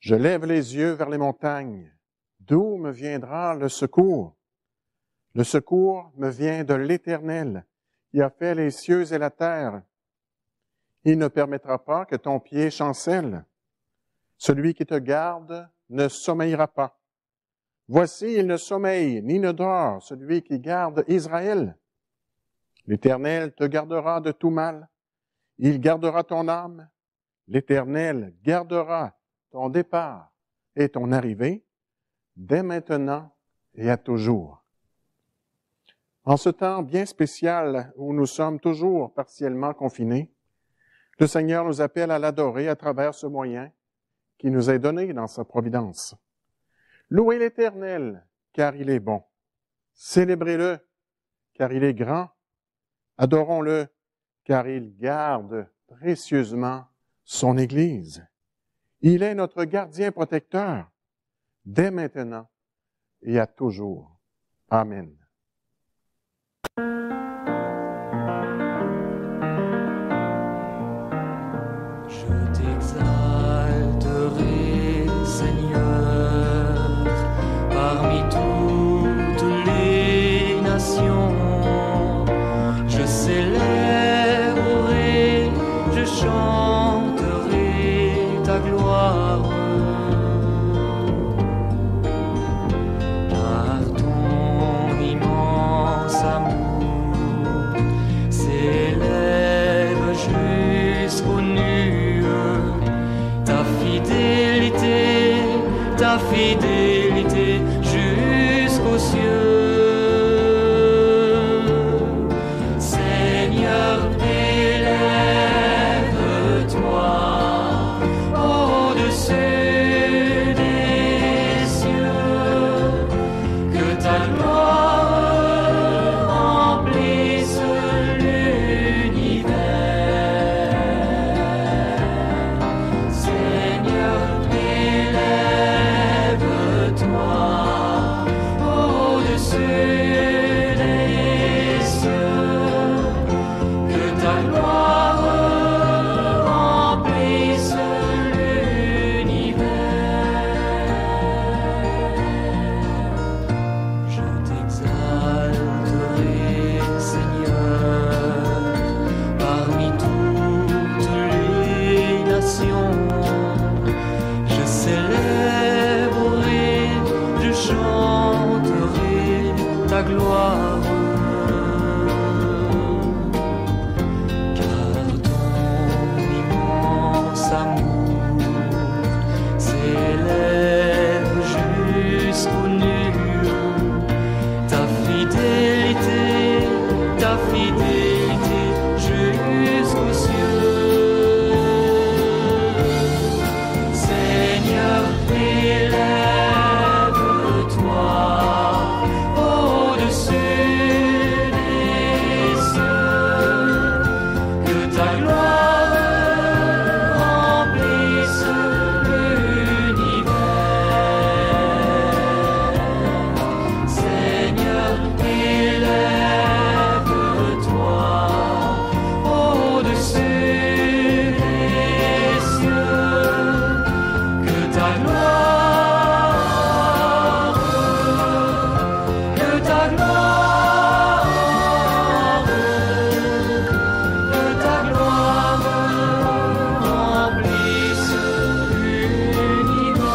Je lève les yeux vers les montagnes. D'où me viendra le secours? Le secours me vient de l'Éternel, qui a fait les cieux et la terre. Il ne permettra pas que ton pied chancelle. Celui qui te garde ne sommeillera pas. Voici, il ne sommeille ni ne dort, celui qui garde Israël. L'Éternel te gardera de tout mal. Il gardera ton âme. L'Éternel gardera ton départ et ton arrivée, dès maintenant et à toujours. En ce temps bien spécial où nous sommes toujours partiellement confinés, le Seigneur nous appelle à l'adorer à travers ce moyen qui nous est donné dans sa providence. Louez l'Éternel, car il est bon. Célébrez-le, car il est grand. Adorons-le, car il garde précieusement son Église. Il est notre gardien protecteur, dès maintenant et à toujours. Amen. Je t'exalterai, Seigneur, parmi toutes les nations. Je célébrerai, je chanterai ta gloire. Par ton immense amour s'élève jusqu'aux nues ta fidélité jusqu'aux cieux. Seigneur, élève-toi au-dessus des cieux, que ta gloire remplisse l'univers. Seigneur, élève-toi au-dessus des cieux, que ta gloire remplisse l'univers. Je t'exalterai, Seigneur, parmi toutes les nations. Je célébrerai, je chanterai ta gloire. Car ton immense amour s'élève jusqu'aux nues. Ta fidélité jusqu'aux cieux. Seigneur, élève-toi au-dessus des cieux, que ta gloire remplisse l'univers. Seigneur, élève-toi au-dessus des cieux, que ta gloire, que ta gloire, que ta gloire remplisse l'univers.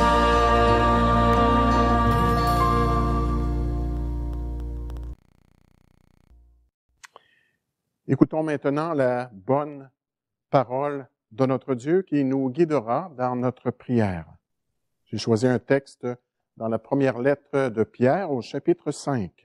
Écoutons maintenant la bonne parole de notre Dieu qui nous guidera dans notre prière. J'ai choisi un texte dans la première lettre de Pierre au chapitre 5.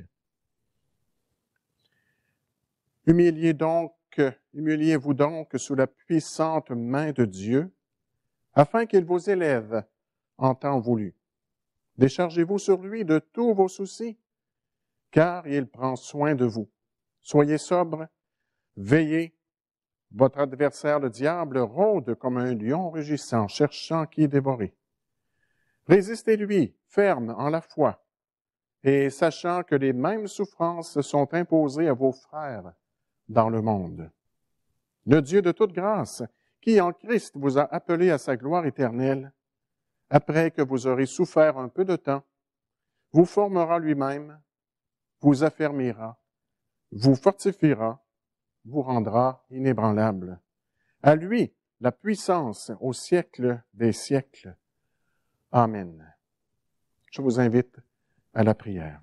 Humiliez-vous donc sous la puissante main de Dieu, afin qu'il vous élève en temps voulu. Déchargez-vous sur lui de tous vos soucis, car il prend soin de vous. Soyez sobres, veillez. Votre adversaire, le diable, rôde comme un lion rugissant, cherchant qui dévorer. Résistez-lui, ferme en la foi, et sachant que les mêmes souffrances sont imposées à vos frères dans le monde. Le Dieu de toute grâce, qui en Christ vous a appelé à sa gloire éternelle, après que vous aurez souffert un peu de temps, vous formera lui-même, vous affermira, vous fortifiera, vous rendra inébranlable. À lui, la puissance au siècle des siècles. Amen. Je vous invite à la prière.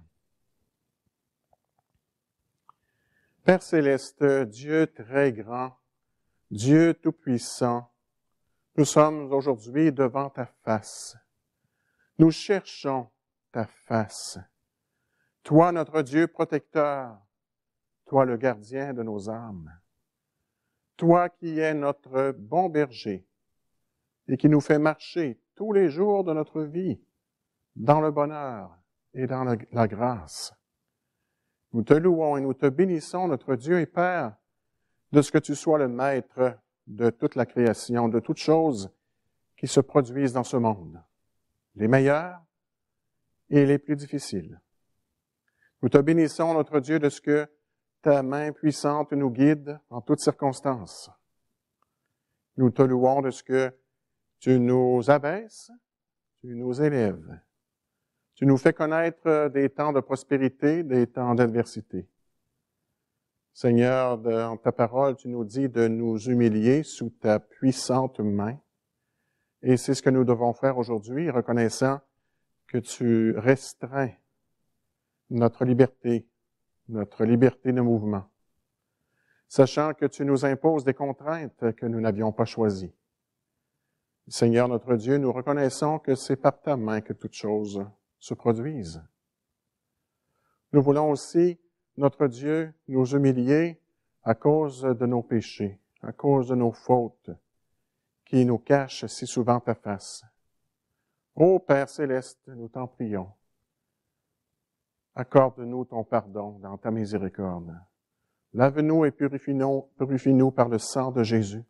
Père céleste, Dieu très grand, Dieu tout-puissant, nous sommes aujourd'hui devant ta face. Nous cherchons ta face. Toi, notre Dieu protecteur, toi le gardien de nos âmes, toi qui es notre bon berger et qui nous fait marcher tous les jours de notre vie dans le bonheur et dans la grâce. Nous te louons et nous te bénissons, notre Dieu et Père, de ce que tu sois le maître de toute la création, de toutes choses qui se produisent dans ce monde, les meilleures et les plus difficiles. Nous te bénissons, notre Dieu, de ce que ta main puissante nous guide en toutes circonstances. Nous te louons de ce que tu nous abaisses, tu nous élèves. Tu nous fais connaître des temps de prospérité, des temps d'adversité. Seigneur, dans ta parole, tu nous dis de nous humilier sous ta puissante main. Et c'est ce que nous devons faire aujourd'hui, reconnaissant que tu restreins notre liberté de mouvement, sachant que tu nous imposes des contraintes que nous n'avions pas choisies. Seigneur notre Dieu, nous reconnaissons que c'est par ta main que toutes choses se produisent. Nous voulons aussi, notre Dieu, nous humilier à cause de nos péchés, à cause de nos fautes, qui nous cachent si souvent ta face. Ô Père céleste, nous t'en prions. Accorde-nous ton pardon dans ta miséricorde. Lave-nous et purifie-nous par le sang de Jésus.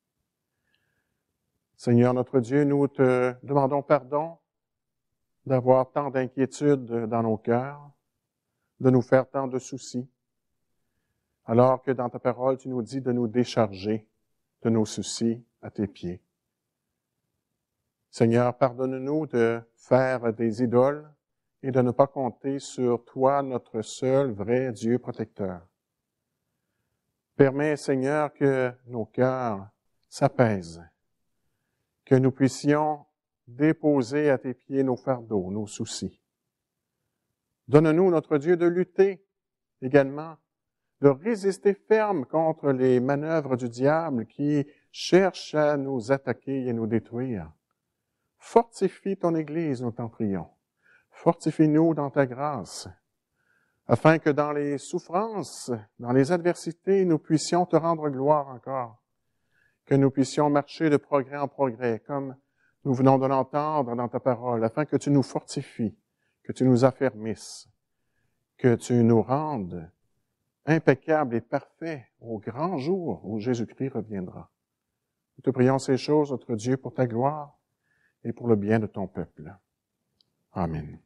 Seigneur notre Dieu, nous te demandons pardon d'avoir tant d'inquiétudes dans nos cœurs, de nous faire tant de soucis, alors que dans ta parole, tu nous dis de nous décharger de nos soucis à tes pieds. Seigneur, pardonne-nous de faire des idoles et de ne pas compter sur toi, notre seul vrai Dieu protecteur. Permets, Seigneur, que nos cœurs s'apaisent, que nous puissions déposer à tes pieds nos fardeaux, nos soucis. Donne-nous, notre Dieu, de lutter également, de résister ferme contre les manœuvres du diable qui cherchent à nous attaquer et nous détruire. Fortifie ton Église, nous t'en prions. Fortifie-nous dans ta grâce, afin que dans les souffrances, dans les adversités, nous puissions te rendre gloire encore, que nous puissions marcher de progrès en progrès, comme nous venons de l'entendre dans ta parole, afin que tu nous fortifies, que tu nous affermisses, que tu nous rendes impeccables et parfaits au grand jour où Jésus-Christ reviendra. Nous te prions ces choses, notre Dieu, pour ta gloire et pour le bien de ton peuple. Amen.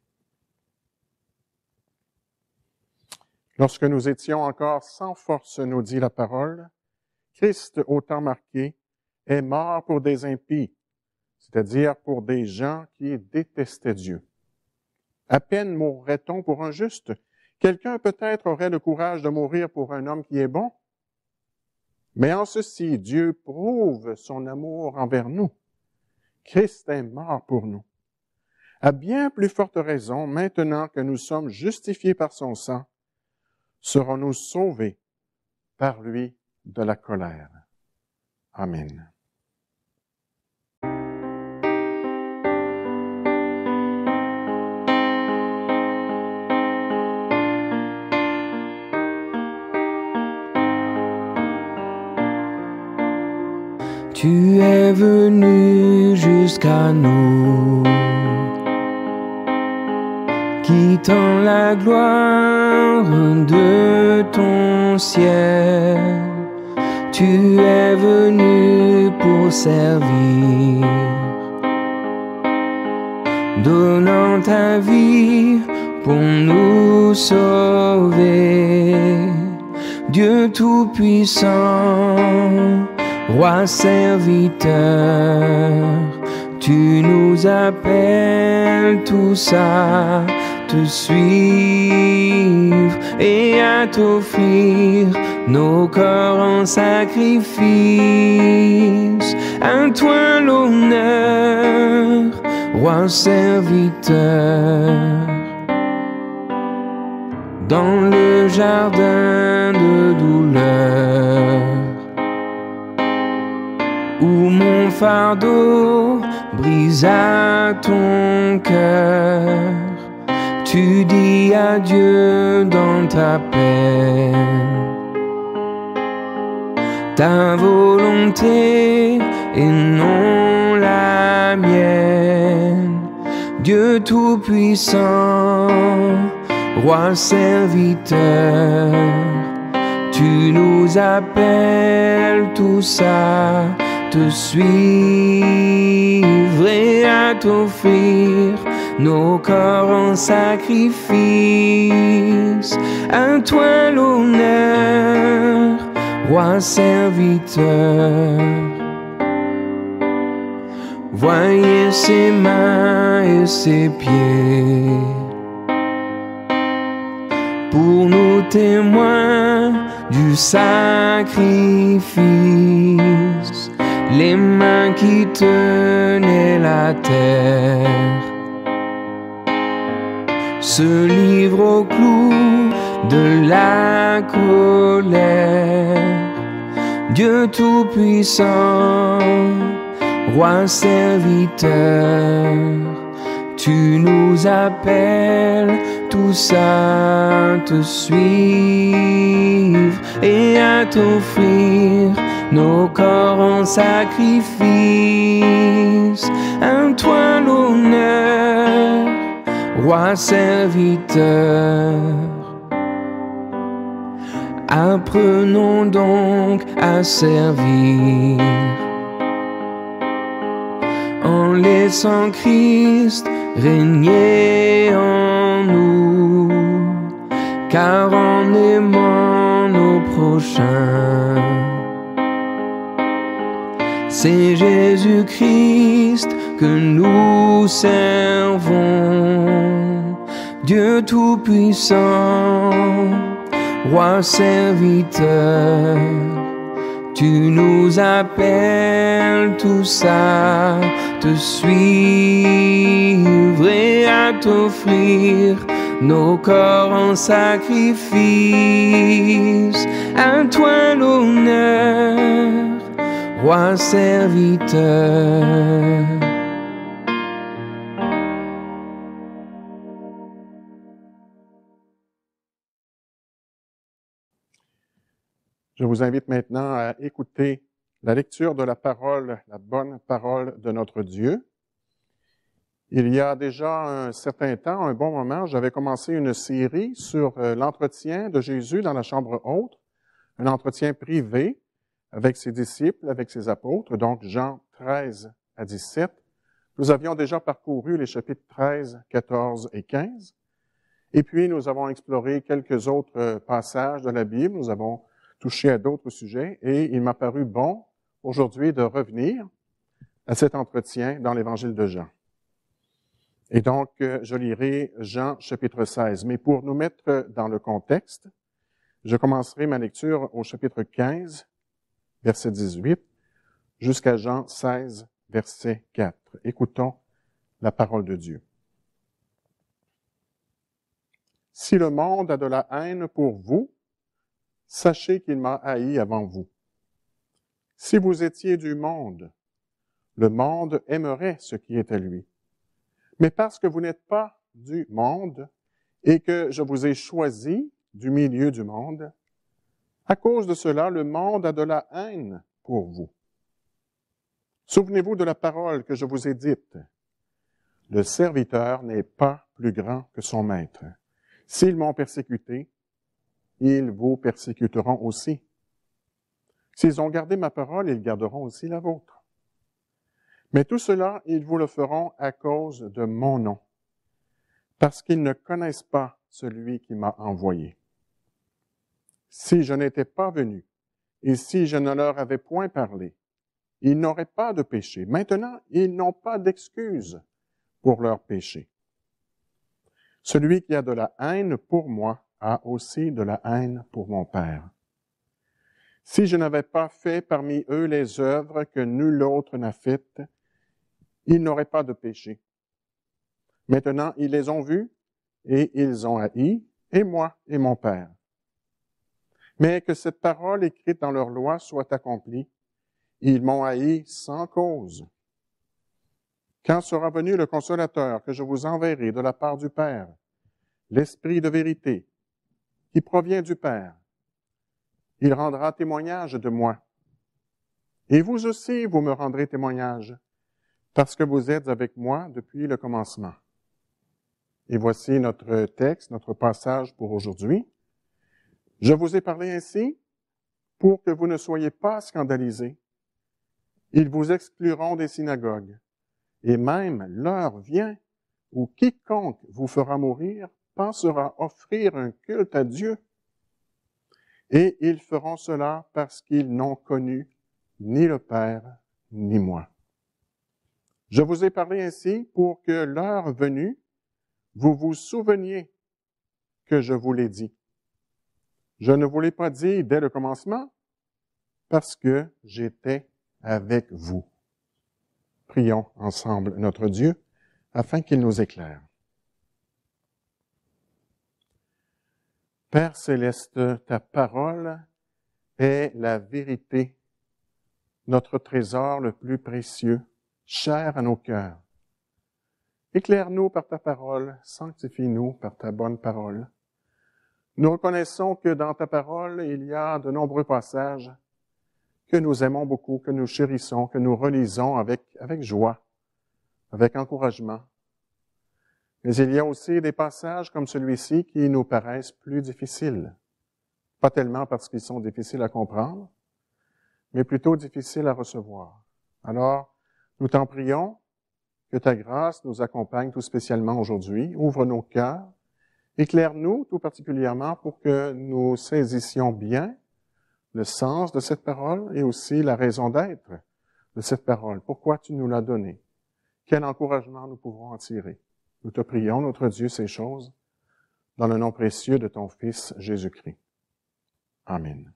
Lorsque nous étions encore sans force, nous dit la parole, Christ, au temps marqué, est mort pour des impies, c'est-à-dire pour des gens qui détestaient Dieu. À peine mourrait-on pour un juste. Quelqu'un peut-être aurait le courage de mourir pour un homme qui est bon. Mais en ceci, Dieu prouve son amour envers nous. Christ est mort pour nous. À bien plus forte raison, maintenant que nous sommes justifiés par son sang, serons-nous sauvés par lui de la colère. Amen. Tu es venu jusqu'à nous, quittant la gloire de ton ciel. Tu es venu pour servir, donnant ta vie pour nous sauver. Dieu Tout-Puissant, Roi serviteur, Tu nous appelles tous à te suivre et à t'offrir nos corps en sacrifice. À toi l'honneur, roi serviteur. Dans le jardin de douleur, où mon fardeau brisa ton cœur, tu dis adieu dans ta peine. Ta volonté et non la mienne, Dieu Tout-Puissant, Roi serviteur, tu nous appelles tous à te suivre et à t'offrir nos corps en sacrifice. À toi l'honneur, Roi serviteur. Voyez ses mains et ses pieds, pour nous témoins du sacrifice, les mains qui tenaient la terre se livrent au clou de la colère. Dieu Tout-Puissant, Roi serviteur, tu nous appelles tous à te suivre et à t'offrir nos corps en sacrifice. À toi l'honneur, Roi serviteur. Apprenons donc à servir en laissant Christ régner en nous, car en aimant nos prochains, c'est Jésus-Christ que nous servons. Dieu Tout-Puissant, Roi serviteur, tu nous appelles tous à te suivre et à t'offrir nos corps en sacrifice. À toi l'honneur, Roi serviteur. Je vous invite maintenant à écouter la lecture de la parole, la bonne parole de notre Dieu. Il y a déjà un certain temps, un bon moment, j'avais commencé une série sur l'entretien de Jésus dans la chambre haute, un entretien privé avec ses disciples, avec ses apôtres, donc Jean 13 à 17. Nous avions déjà parcouru les chapitres 13, 14 et 15. Et puis, nous avons exploré quelques autres passages de la Bible. Nous avons touché à d'autres sujets et il m'a paru bon aujourd'hui de revenir à cet entretien dans l'Évangile de Jean. Et donc, je lirai Jean chapitre 16. Mais pour nous mettre dans le contexte, je commencerai ma lecture au chapitre 15, verset 18, jusqu'à Jean 16, verset 4. Écoutons la parole de Dieu. Si le monde a de la haine pour vous, sachez qu'il m'a haï avant vous. Si vous étiez du monde, le monde aimerait ce qui est à lui. Mais parce que vous n'êtes pas du monde et que je vous ai choisi du milieu du monde, à cause de cela, le monde a de la haine pour vous. Souvenez-vous de la parole que je vous ai dite. Le serviteur n'est pas plus grand que son maître. S'ils m'ont persécuté, ils vous persécuteront aussi. S'ils ont gardé ma parole, ils garderont aussi la vôtre. Mais tout cela, ils vous le feront à cause de mon nom, parce qu'ils ne connaissent pas celui qui m'a envoyé. Si je n'étais pas venu, et si je ne leur avais point parlé, ils n'auraient pas de péché. Maintenant, ils n'ont pas d'excuse pour leur péché. Celui qui a de la haine pour moi a aussi de la haine pour mon Père. Si je n'avais pas fait parmi eux les œuvres que nul autre n'a faites, ils n'auraient pas de péché. Maintenant, ils les ont vus et ils ont haï, et moi et mon Père. Mais que cette parole écrite dans leur loi soit accomplie. Ils m'ont haï sans cause. Quand sera venu le Consolateur que je vous enverrai de la part du Père, l'Esprit de vérité, qui provient du Père, il rendra témoignage de moi. Et vous aussi, vous me rendrez témoignage, parce que vous êtes avec moi depuis le commencement. Et voici notre texte, notre passage pour aujourd'hui. Je vous ai parlé ainsi pour que vous ne soyez pas scandalisés. Ils vous excluront des synagogues. Et même l'heure vient où quiconque vous fera mourir pensera offrir un culte à Dieu. Et ils feront cela parce qu'ils n'ont connu ni le Père ni moi. Je vous ai parlé ainsi pour que l'heure venue, vous vous souveniez que je vous l'ai dit. Je ne vous l'ai pas dit dès le commencement parce que j'étais avec vous. Prions ensemble notre Dieu afin qu'il nous éclaire. Père céleste, ta parole est la vérité, notre trésor le plus précieux, cher à nos cœurs. Éclaire-nous par ta parole, sanctifie-nous par ta bonne parole. Nous reconnaissons que dans ta parole, il y a de nombreux passages que nous aimons beaucoup, que nous chérissons, que nous relisons avec joie, avec encouragement. Mais il y a aussi des passages comme celui-ci qui nous paraissent plus difficiles. Pas tellement parce qu'ils sont difficiles à comprendre, mais plutôt difficiles à recevoir. Alors, nous t'en prions que ta grâce nous accompagne tout spécialement aujourd'hui. Ouvre nos cœurs, éclaire-nous tout particulièrement pour que nous saisissions bien le sens de cette parole et aussi la raison d'être de cette parole. Pourquoi tu nous l'as donnée? Quel encouragement nous pouvons en tirer? Nous te prions, notre Dieu, ces choses, dans le nom précieux de ton Fils Jésus-Christ. Amen.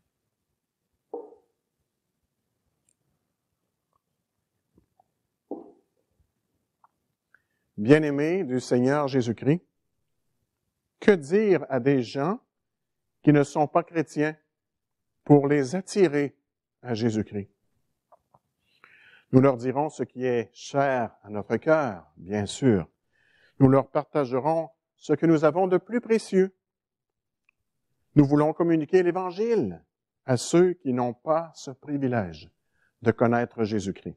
Bien-aimés du Seigneur Jésus-Christ, que dire à des gens qui ne sont pas chrétiens pour les attirer à Jésus-Christ? Nous leur dirons ce qui est cher à notre cœur, bien sûr. Nous leur partagerons ce que nous avons de plus précieux. Nous voulons communiquer l'Évangile à ceux qui n'ont pas ce privilège de connaître Jésus-Christ.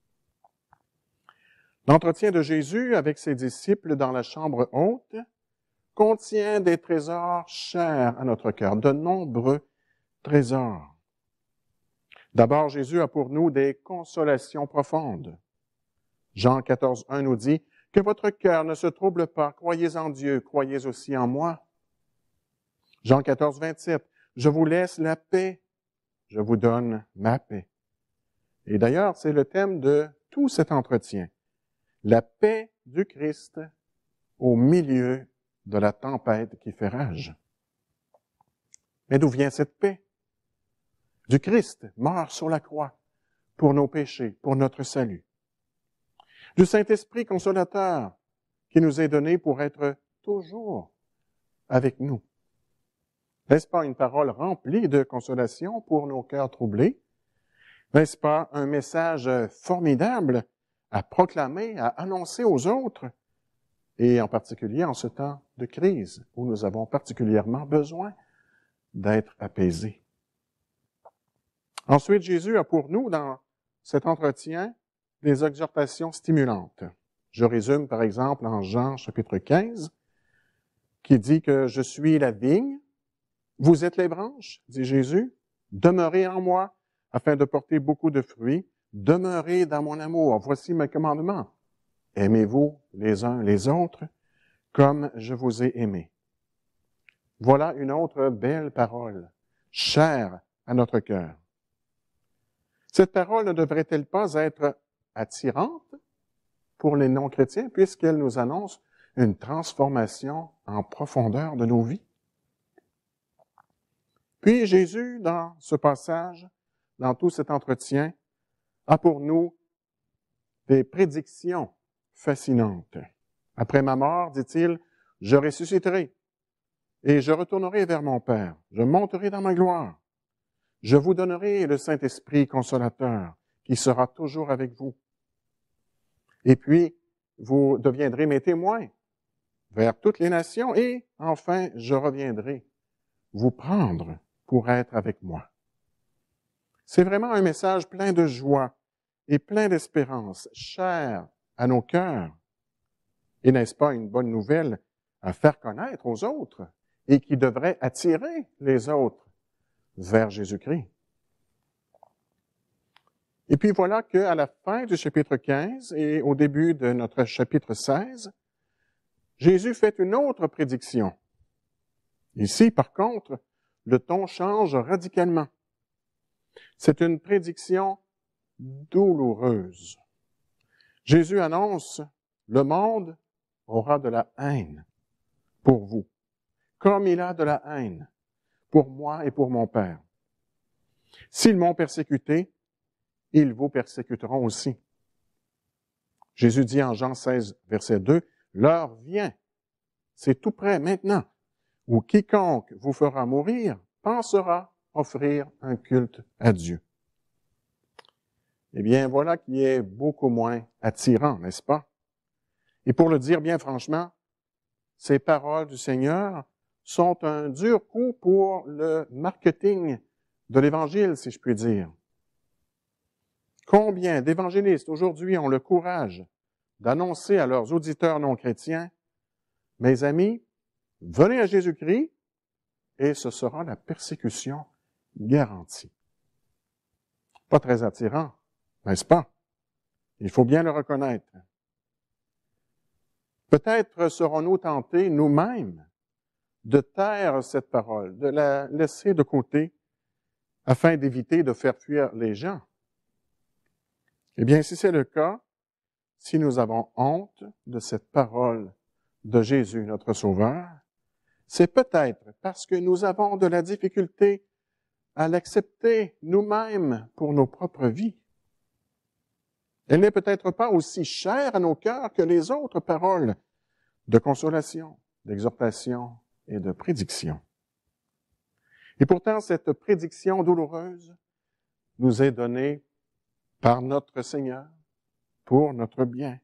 L'entretien de Jésus avec ses disciples dans la chambre haute contient des trésors chers à notre cœur, de nombreux trésors. D'abord, Jésus a pour nous des consolations profondes. Jean 14, 1 nous dit « Que votre cœur ne se trouble pas, croyez en Dieu, croyez aussi en moi. » Jean 14, 27 « Je vous laisse la paix, je vous donne ma paix. » Et d'ailleurs, c'est le thème de tout cet entretien. La paix du Christ au milieu de la tempête qui fait rage. Mais d'où vient cette paix? Du Christ, mort sur la croix, pour nos péchés, pour notre salut. Du Saint-Esprit consolateur, qui nous est donné pour être toujours avec nous. N'est-ce pas une parole remplie de consolation pour nos cœurs troublés? N'est-ce pas un message formidable à proclamer, à annoncer aux autres, et en particulier en ce temps de crise où nous avons particulièrement besoin d'être apaisés? Ensuite, Jésus a pour nous, dans cet entretien, des exhortations stimulantes. Je résume, par exemple, en Jean, chapitre 15, qui dit que « Je suis la vigne, vous êtes les branches, dit Jésus, demeurez en moi, afin de porter beaucoup de fruits, demeurez dans mon amour. Voici mes commandements. Aimez-vous les uns les autres, comme je vous ai aimés. » Voilà une autre belle parole, chère à notre cœur. Cette parole ne devrait-elle pas être attirante pour les non-chrétiens puisqu'elle nous annonce une transformation en profondeur de nos vies? Puis Jésus, dans ce passage, dans tout cet entretien, a pour nous des prédictions fascinantes. Après ma mort, dit-il, je ressusciterai et je retournerai vers mon Père. Je monterai dans ma gloire. Je vous donnerai le Saint-Esprit consolateur qui sera toujours avec vous. Et puis, vous deviendrez mes témoins vers toutes les nations et, enfin, je reviendrai vous prendre pour être avec moi. C'est vraiment un message plein de joie et plein d'espérance, cher à nos cœurs. Et n'est-ce pas une bonne nouvelle à faire connaître aux autres et qui devrait attirer les autres vers Jésus-Christ? Et puis voilà qu'à la fin du chapitre 15 et au début de notre chapitre 16, Jésus fait une autre prédiction. Ici, par contre, le ton change radicalement. C'est une prédiction douloureuse. Jésus annonce, le monde aura de la haine pour vous, comme il a de la haine pour moi et pour mon Père. S'ils m'ont persécuté, ils vous persécuteront aussi. Jésus dit en Jean 16, verset 2, « L'heure vient, c'est tout près maintenant, où quiconque vous fera mourir pensera offrir un culte à Dieu. » Eh bien, voilà qui est beaucoup moins attirant, n'est-ce pas? Et pour le dire bien franchement, ces paroles du Seigneur sont un dur coup pour le marketing de l'Évangile, si je puis dire. Combien d'évangélistes aujourd'hui ont le courage d'annoncer à leurs auditeurs non chrétiens, « Mes amis, venez à Jésus-Christ et ce sera la persécution garantie. » Pas très attirant, n'est-ce pas? Il faut bien le reconnaître. Peut-être serons-nous tentés nous-mêmes de taire cette parole, de la laisser de côté afin d'éviter de faire fuir les gens. Eh bien, si c'est le cas, si nous avons honte de cette parole de Jésus, notre Sauveur, c'est peut-être parce que nous avons de la difficulté à l'accepter nous-mêmes pour nos propres vies. Elle n'est peut-être pas aussi chère à nos cœurs que les autres paroles de consolation, d'exhortation et de prédiction. Et pourtant, cette prédiction douloureuse nous est donnée par notre Seigneur pour notre bien.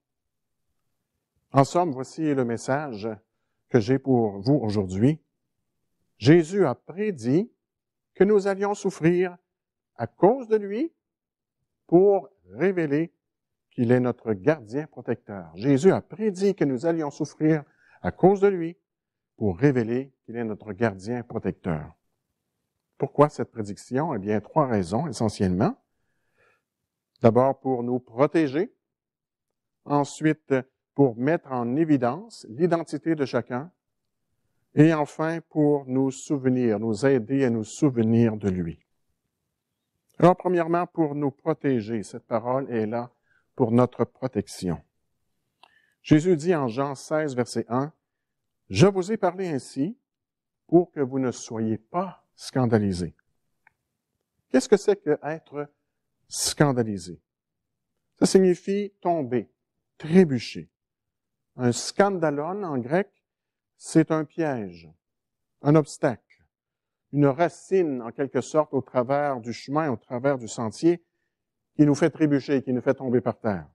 En somme, voici le message que j'ai pour vous aujourd'hui. Jésus a prédit que nous allions souffrir à cause de lui pour révéler qu'il est notre gardien protecteur. Jésus a prédit que nous allions souffrir à cause de lui pour révéler qu'il est notre gardien protecteur. Pourquoi cette prédiction? Eh bien, 3 raisons essentiellement. D'abord, pour nous protéger. Ensuite, pour mettre en évidence l'identité de chacun. Et enfin, pour nous souvenir, nous aider à nous souvenir de lui. Alors, premièrement, pour nous protéger. Cette parole est là pour notre protection. Jésus dit en Jean 16, verset 1, « Je vous ai parlé ainsi pour que vous ne soyez pas scandalisés. » Qu'est-ce que c'est que être scandalisé? Ça signifie tomber, trébucher. Un scandalon en grec, c'est un piège, un obstacle, une racine en quelque sorte au travers du chemin, au travers du sentier, qui nous fait trébucher, qui nous fait tomber par terre.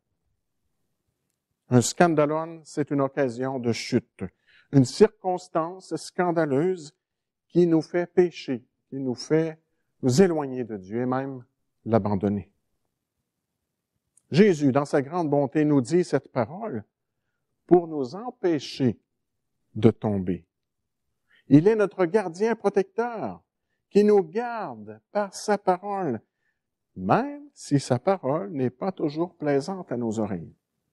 Un scandalon, c'est une occasion de chute, une circonstance scandaleuse qui nous fait pécher, qui nous fait nous éloigner de Dieu et même l'abandonner. Jésus, dans sa grande bonté, nous dit cette parole pour nous empêcher de tomber. Il est notre gardien protecteur qui nous garde par sa parole, même si sa parole n'est pas toujours plaisante à nos oreilles.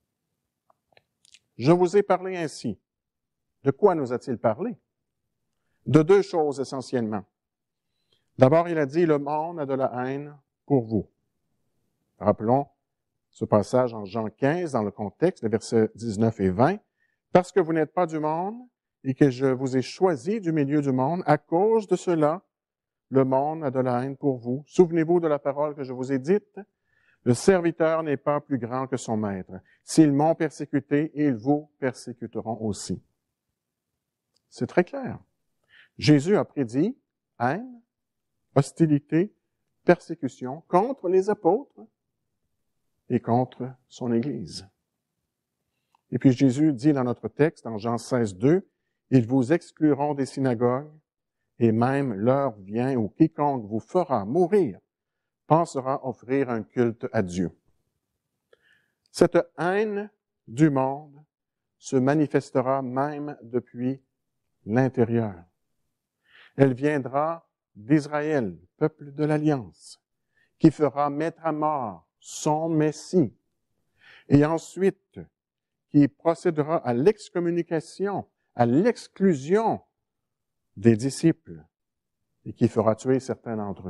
Je vous ai parlé ainsi. De quoi nous a-t-il parlé? De 2 choses essentiellement. D'abord, il a dit, le monde a de la haine pour vous. Rappelons ce passage en Jean 15 dans le contexte, les versets 19 et 20. « Parce que vous n'êtes pas du monde et que je vous ai choisi du milieu du monde, à cause de cela, le monde a de la haine pour vous. Souvenez-vous de la parole que je vous ai dite. Le serviteur n'est pas plus grand que son maître. S'ils m'ont persécuté, ils vous persécuteront aussi. » C'est très clair. Jésus a prédit haine, hostilité, persécution contre les apôtres et contre son Église. Et puis Jésus dit dans notre texte, en Jean 16, 2, « Ils vous excluront des synagogues, et même l'heure vient où quiconque vous fera mourir pensera offrir un culte à Dieu. » Cette haine du monde se manifestera même depuis l'intérieur. Elle viendra d'Israël, peuple de l'Alliance, qui fera mettre à mort son Messie, et ensuite qui procédera à l'excommunication, à l'exclusion des disciples, et qui fera tuer certains d'entre eux.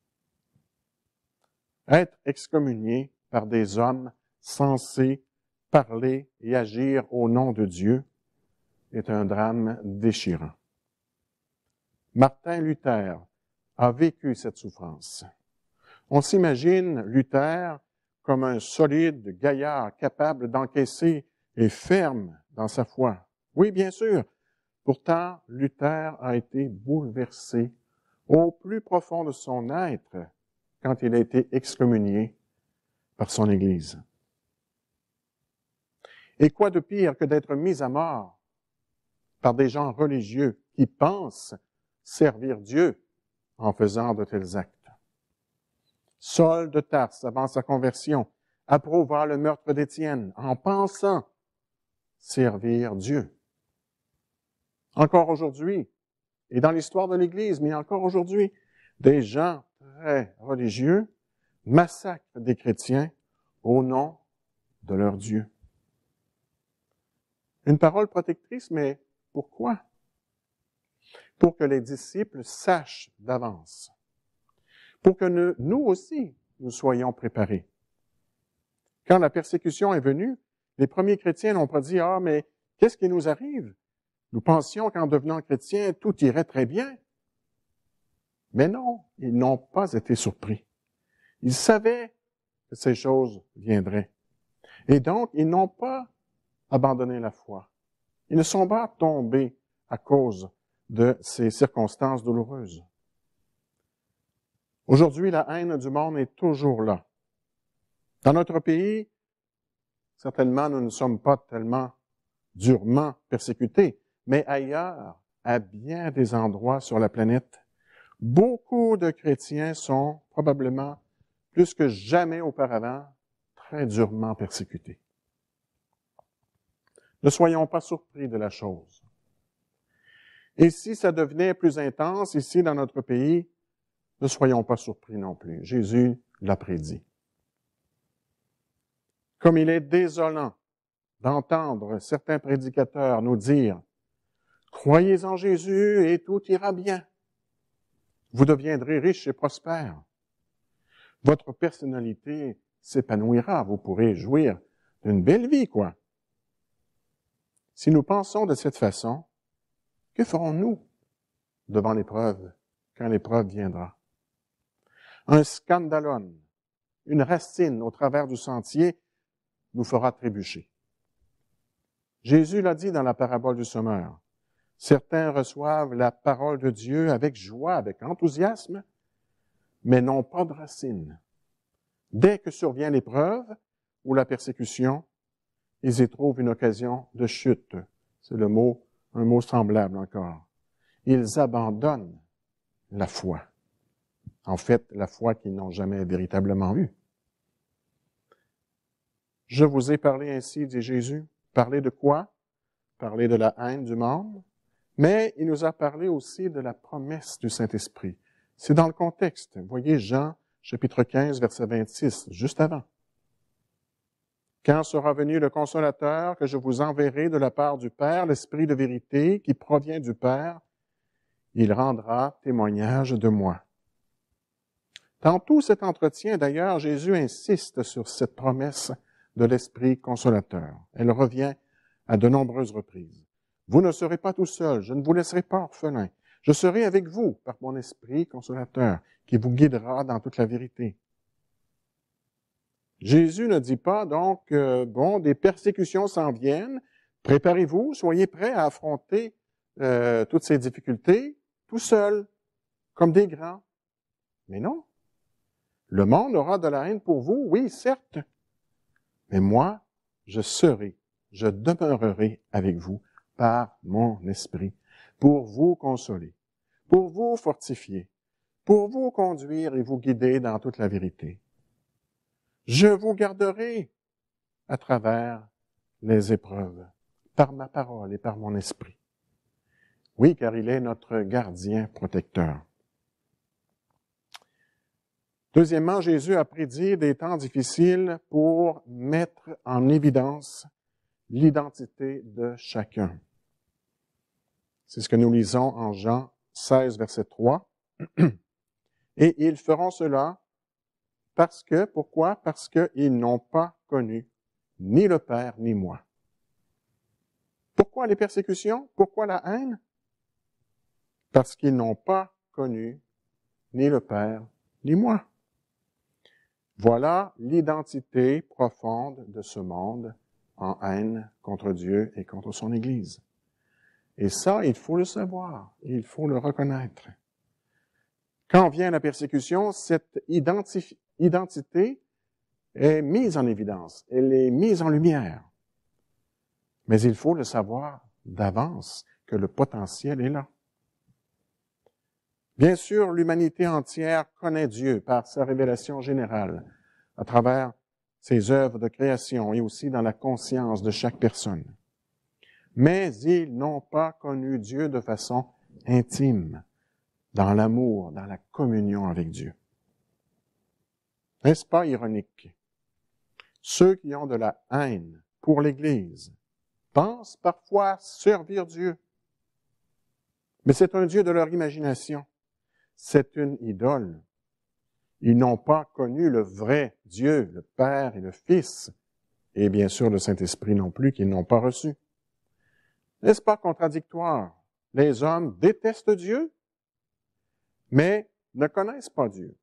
Être excommunié par des hommes censés parler et agir au nom de Dieu est un drame déchirant. Martin Luther a vécu cette souffrance. On s'imagine Luther comme un solide gaillard capable d'encaisser et ferme dans sa foi. Oui, bien sûr. Pourtant, Luther a été bouleversé au plus profond de son être quand il a été excommunié par son Église. Et quoi de pire que d'être mis à mort par des gens religieux qui pensent servir Dieu en faisant de tels actes. Saul de Tarse, avant sa conversion, approuva le meurtre d'Étienne en pensant servir Dieu. Encore aujourd'hui, et dans l'histoire de l'Église, mais encore aujourd'hui, des gens très religieux massacrent des chrétiens au nom de leur Dieu. Une parole protectrice, mais pourquoi? Pour que les disciples sachent d'avance. Pour que nous aussi, nous soyons préparés. Quand la persécution est venue, les premiers chrétiens n'ont pas dit « Ah, mais qu'est-ce qui nous arrive? Nous pensions qu'en devenant chrétiens, tout irait très bien. » Mais non, ils n'ont pas été surpris. Ils savaient que ces choses viendraient. Et donc, ils n'ont pas abandonné la foi. Ils ne sont pas tombés à cause de ces circonstances douloureuses. Aujourd'hui, la haine du monde est toujours là. Dans notre pays, certainement, nous ne sommes pas tellement durement persécutés, mais ailleurs, à bien des endroits sur la planète, beaucoup de chrétiens sont probablement, plus que jamais auparavant, très durement persécutés. Ne soyons pas surpris de la chose. Et si ça devenait plus intense ici dans notre pays, ne soyons pas surpris non plus. Jésus l'a prédit. Comme il est désolant d'entendre certains prédicateurs nous dire « Croyez en Jésus et tout ira bien. Vous deviendrez riches et prospères. Votre personnalité s'épanouira. Vous pourrez jouir d'une belle vie, quoi. » Si nous pensons de cette façon, que ferons-nous devant l'épreuve, quand l'épreuve viendra? Un scandalon, une racine au travers du sentier, nous fera trébucher. Jésus l'a dit dans la parabole du semeur. Certains reçoivent la parole de Dieu avec joie, avec enthousiasme, mais n'ont pas de racine. Dès que survient l'épreuve ou la persécution, ils y trouvent une occasion de chute. C'est un mot semblable encore. Ils abandonnent la foi. En fait, la foi qu'ils n'ont jamais véritablement eue. Je vous ai parlé ainsi, dit Jésus. Parlé de quoi? Parlé de la haine du monde. Mais il nous a parlé aussi de la promesse du Saint-Esprit. C'est dans le contexte. Voyez Jean, chapitre 15, verset 26, juste avant. Quand sera venu le Consolateur que je vous enverrai de la part du Père, l'Esprit de vérité qui provient du Père, il rendra témoignage de moi. Dans tout cet entretien, d'ailleurs, Jésus insiste sur cette promesse de l'Esprit consolateur. Elle revient à de nombreuses reprises. Vous ne serez pas tout seul, je ne vous laisserai pas orphelin. Je serai avec vous par mon Esprit consolateur, qui vous guidera dans toute la vérité. Jésus ne dit pas donc, des persécutions s'en viennent, préparez-vous, soyez prêts à affronter toutes ces difficultés, tout seul, comme des grands. Mais non. Le monde aura de la haine pour vous, oui, certes. Mais moi, je demeurerai avec vous par mon esprit, pour vous consoler, pour vous fortifier, pour vous conduire et vous guider dans toute la vérité. Je vous garderai à travers les épreuves, par ma parole et par mon esprit. Oui, car il est notre gardien protecteur. Deuxièmement, Jésus a prédit des temps difficiles pour mettre en évidence l'identité de chacun. C'est ce que nous lisons en Jean 16, verset 3. Et ils feront cela pourquoi? Parce qu'ils n'ont pas connu ni le Père ni moi. Pourquoi les persécutions? Pourquoi la haine? Parce qu'ils n'ont pas connu ni le Père ni moi. Voilà l'identité profonde de ce monde en haine contre Dieu et contre son Église. Et ça, il faut le savoir, il faut le reconnaître. Quand vient la persécution, cette identité est mise en évidence, elle est mise en lumière. Mais il faut le savoir d'avance que le potentiel est là. Bien sûr, l'humanité entière connaît Dieu par sa révélation générale, à travers ses œuvres de création et aussi dans la conscience de chaque personne. Mais ils n'ont pas connu Dieu de façon intime, dans l'amour, dans la communion avec Dieu. N'est-ce pas ironique? Ceux qui ont de la haine pour l'Église pensent parfois servir Dieu. Mais c'est un Dieu de leur imagination. C'est une idole. Ils n'ont pas connu le vrai Dieu, le Père et le Fils, et bien sûr le Saint-Esprit non plus, qu'ils n'ont pas reçu. N'est-ce pas contradictoire? Les hommes détestent Dieu, mais ne connaissent pas Dieu.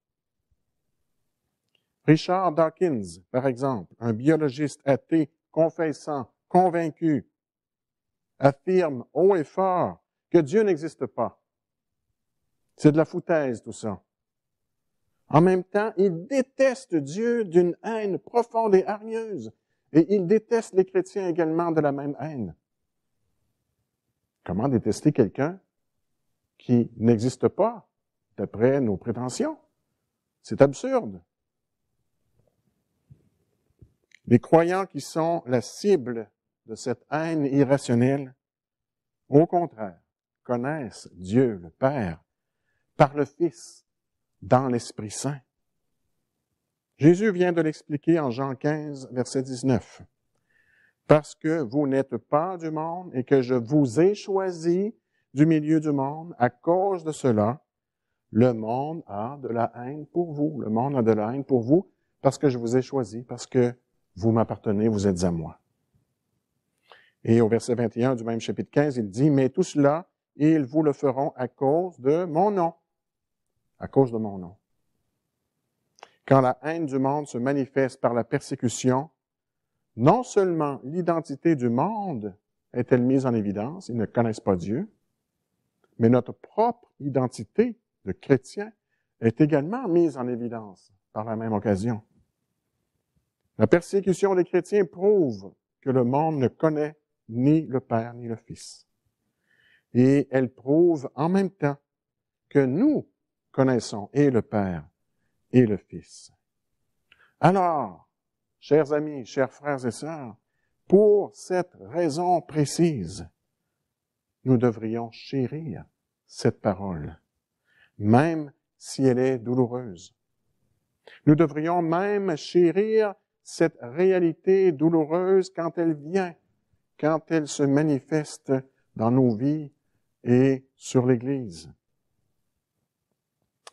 Richard Dawkins, par exemple, un biologiste athée, confessant, convaincu, affirme haut et fort que Dieu n'existe pas. C'est de la foutaise, tout ça. En même temps, il déteste Dieu d'une haine profonde et hargneuse, et il déteste les chrétiens également de la même haine. Comment détester quelqu'un qui n'existe pas, d'après nos prétentions? C'est absurde. Les croyants qui sont la cible de cette haine irrationnelle, au contraire, connaissent Dieu, le Père, par le Fils, dans l'Esprit Saint. Jésus vient de l'expliquer en Jean 15, verset 19. Parce que vous n'êtes pas du monde et que je vous ai choisi du milieu du monde, à cause de cela, le monde a de la haine pour vous. Le monde a de la haine pour vous parce que je vous ai choisi, parce que vous m'appartenez, vous êtes à moi. Et au verset 21 du même chapitre 15, il dit, « Mais tout cela, ils vous le feront à cause de mon nom. » À cause de mon nom. Quand la haine du monde se manifeste par la persécution, non seulement l'identité du monde est-elle mise en évidence, ils ne connaissent pas Dieu, mais notre propre identité de chrétien est également mise en évidence par la même occasion. La persécution des chrétiens prouve que le monde ne connaît ni le Père ni le Fils. Et elle prouve en même temps que nous connaissons et le Père et le Fils. Alors, chers amis, chers frères et sœurs, pour cette raison précise, nous devrions chérir cette parole, même si elle est douloureuse. Nous devrions même chérir cette réalité douloureuse quand elle vient, quand elle se manifeste dans nos vies et sur l'Église.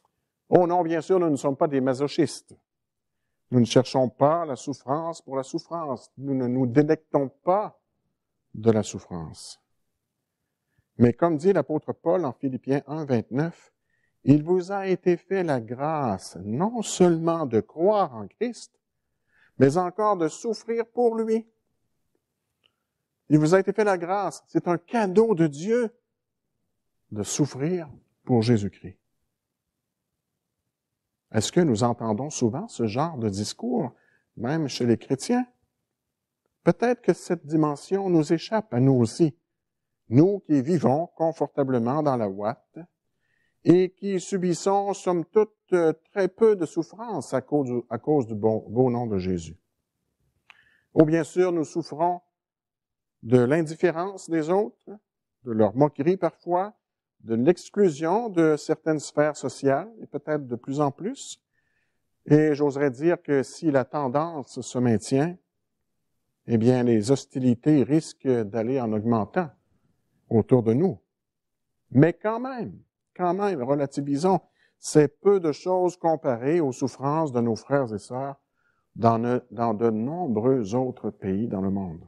Oh non, bien sûr, nous ne sommes pas des masochistes. Nous ne cherchons pas la souffrance pour la souffrance. Nous ne nous délectons pas de la souffrance. Mais comme dit l'apôtre Paul en Philippiens 1, 29, il vous a été fait la grâce non seulement de croire en Christ, mais encore de souffrir pour lui. Il vous a été fait la grâce, c'est un cadeau de Dieu de souffrir pour Jésus-Christ. Est-ce que nous entendons souvent ce genre de discours, même chez les chrétiens? Peut-être que cette dimension nous échappe à nous aussi, nous qui vivons confortablement dans la ouate et qui subissons, somme toute, très peu de souffrance à cause du beau nom de Jésus. Ou bien sûr, nous souffrons de l'indifférence des autres, de leur moquerie parfois, de l'exclusion de certaines sphères sociales, et peut-être de plus en plus. Et j'oserais dire que si la tendance se maintient, eh bien, les hostilités risquent d'aller en augmentant autour de nous. Mais quand même, relativisons, c'est peu de choses comparées aux souffrances de nos frères et sœurs dans de nombreux autres pays dans le monde.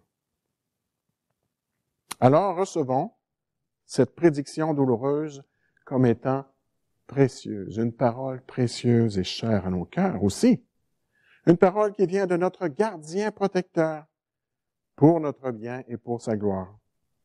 Alors, recevons cette prédiction douloureuse comme étant précieuse, une parole précieuse et chère à nos cœurs aussi. Une parole qui vient de notre gardien protecteur pour notre bien et pour sa gloire.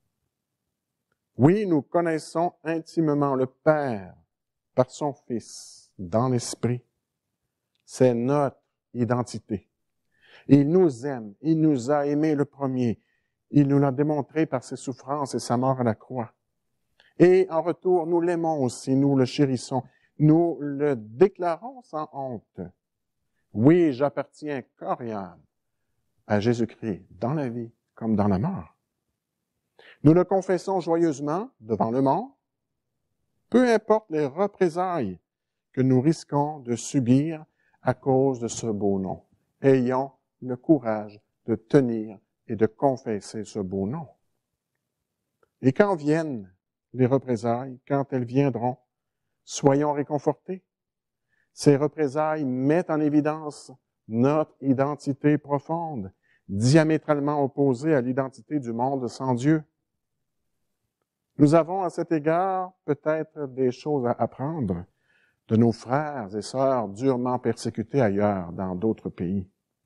Oui, nous connaissons intimement le Père par son Fils dans l'Esprit. C'est notre identité. Il nous aime, il nous a aimés le premier. Il nous l'a démontré par ses souffrances et sa mort à la croix. Et en retour, nous l'aimons aussi, nous le chérissons, nous le déclarons sans honte. Oui, j'appartiens corps et âme à Jésus-Christ, dans la vie comme dans la mort. Nous le confessons joyeusement devant le monde, peu importe les représailles que nous risquons de subir à cause de ce beau nom. Ayons le courage de tenir et de confesser ce beau nom. Et quand viennent les représailles, quand elles viendront, soyons réconfortés. Ces représailles mettent en évidence notre identité profonde, diamétralement opposée à l'identité du monde sans Dieu. Nous avons à cet égard peut-être des choses à apprendre de nos frères et sœurs durement persécutés ailleurs, dans d'autres pays.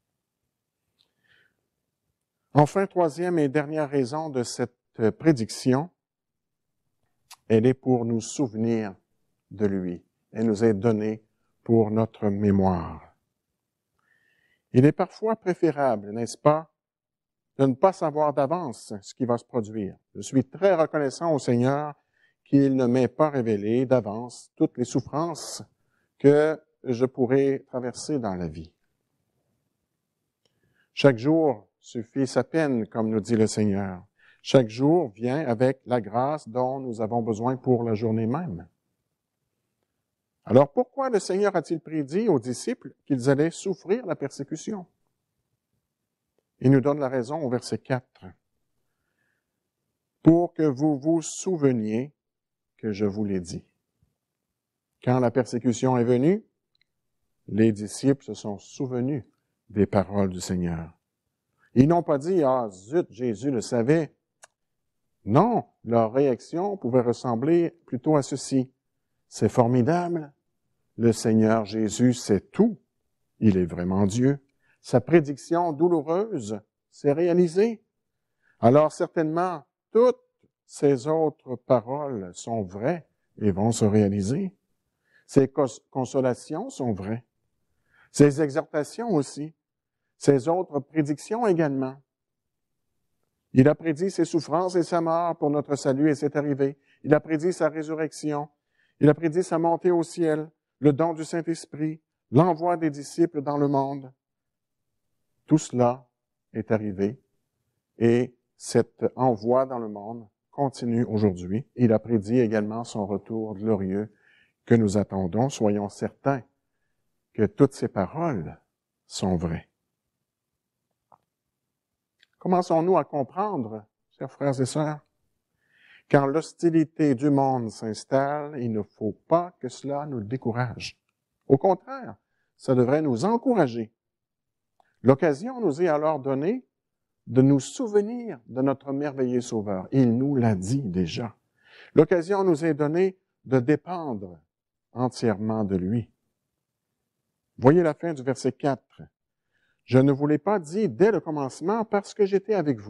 Enfin, troisième et dernière raison de cette prédiction, elle est pour nous souvenir de lui. Elle nous est donnée pour notre mémoire. Il est parfois préférable, n'est-ce pas, de ne pas savoir d'avance ce qui va se produire. Je suis très reconnaissant au Seigneur qu'il ne m'ait pas révélé d'avance toutes les souffrances que je pourrais traverser dans la vie. Chaque jour suffit sa peine, comme nous dit le Seigneur. Chaque jour vient avec la grâce dont nous avons besoin pour la journée même. Alors pourquoi le Seigneur a-t-il prédit aux disciples qu'ils allaient souffrir la persécution? Il nous donne la raison au verset 4. Pour que vous vous souveniez que je vous l'ai dit. Quand la persécution est venue, les disciples se sont souvenus des paroles du Seigneur. Ils n'ont pas dit « Ah, zut, Jésus le savait ». Non, leur réaction pouvait ressembler plutôt à ceci. C'est formidable. Le Seigneur Jésus sait tout. Il est vraiment Dieu. Sa prédiction douloureuse s'est réalisée. Alors certainement, toutes ces autres paroles sont vraies et vont se réaliser. Ses consolations sont vraies. Ses exhortations aussi. Ses autres prédictions également. Il a prédit ses souffrances et sa mort pour notre salut et c'est arrivé. Il a prédit sa résurrection. Il a prédit sa montée au ciel, le don du Saint-Esprit, l'envoi des disciples dans le monde. Tout cela est arrivé et cet envoi dans le monde continue aujourd'hui. Il a prédit également son retour glorieux que nous attendons. Soyons certains que toutes ces paroles sont vraies. Commençons-nous à comprendre, chers frères et sœurs, quand l'hostilité du monde s'installe, il ne faut pas que cela nous décourage. Au contraire, ça devrait nous encourager. L'occasion nous est alors donnée de nous souvenir de notre merveilleux Sauveur. Il nous l'a dit déjà. L'occasion nous est donnée de dépendre entièrement de lui. Voyez la fin du verset 4. « Je ne vous l'ai pas dit dès le commencement parce que j'étais avec vous. »